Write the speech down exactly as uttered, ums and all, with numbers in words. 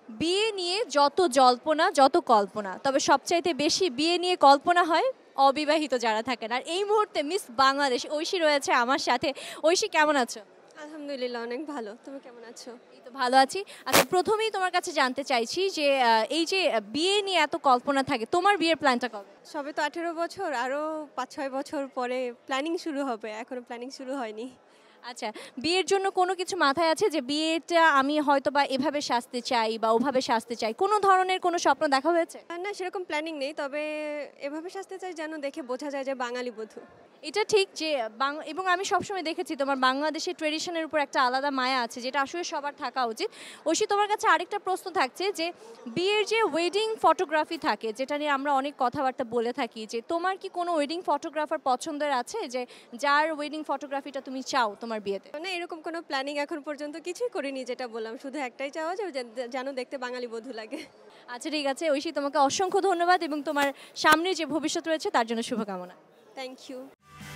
বিয়ে নিয়ে যত জল্পনা যত কল্পনা, তবে সবচাইতে বেশি বিয়ে নিয়ে কল্পনা হয় অবিবাহিত যারা থাকেন। আর এই মুহূর্তে মিস বাংলাদেশ ঐশী রয়েছে আমার সাথে। ঐশী, কেমন আছো? আলহামদুলিল্লাহ, অনেক ভালো। তুমি কেমন আছো? এই তো ভালো আছি। আচ্ছা, প্রথমেই তোমার কাছে জানতে চাইছি যে আহ, এই যে বিয়ে নিয়ে এত কল্পনা থাকে, তোমার বিয়ের প্ল্যানটা কবে? সবে তো আঠেরো বছর, আরও পাঁচ ছয় বছর পরে প্ল্যানিং শুরু হবে, এখনো প্ল্যানিং শুরু হয়নি। আচ্ছা, বিয়ের জন্য কোনো কিছু মাথায় আছে যে বিয়েটা আমি হয়তো বা এভাবে সাজতে চাই বা ওভাবে সাজতে চাই, কোনো ধরনের কোনো স্বপ্ন দেখা হয়েছে? আর না, সেরকম প্ল্যানিং নেই, তবে এভাবে সাজতে চাই যেন দেখে বোঝা যায় যে বাঙালি বধূ। এটা ঠিক যে বাং- এবং আমি সবসময় দেখেছি তোমার বাংলাদেশের ট্রেডিশনের উপর একটা আলাদা মায়া আছে, যেটা আসলে সবার থাকা উচিত। ঐশী, তোমার কাছে আরেকটা প্রশ্ন থাকছে যে বিয়ের যে ওয়েডিং ফটোগ্রাফি থাকে, যেটা নিয়ে আমরা অনেক কথাবার্তা বলে থাকি, যে তোমার কি কোনো ওয়েডিং ফটোগ্রাফার পছন্দের আছে, যে যার ওয়েডিং ফটোগ্রাফিটা তুমি চাও তোমার বিয়েতে? মানে এরকম কোনো প্ল্যানিং এখন পর্যন্ত কিছুই করিনি, যেটা বললাম, শুধু একটাই চাওয়া যে যে- যেন দেখতে বাঙালি বধূ লাগে। আচ্ছা, ঠিক আছে ঐশী, তোমাকে অসংখ্য ধন্যবাদ এবং তোমার সামনে যে ভবিষ্যৎ রয়েছে তার জন্য শুভকামনা। Thank you.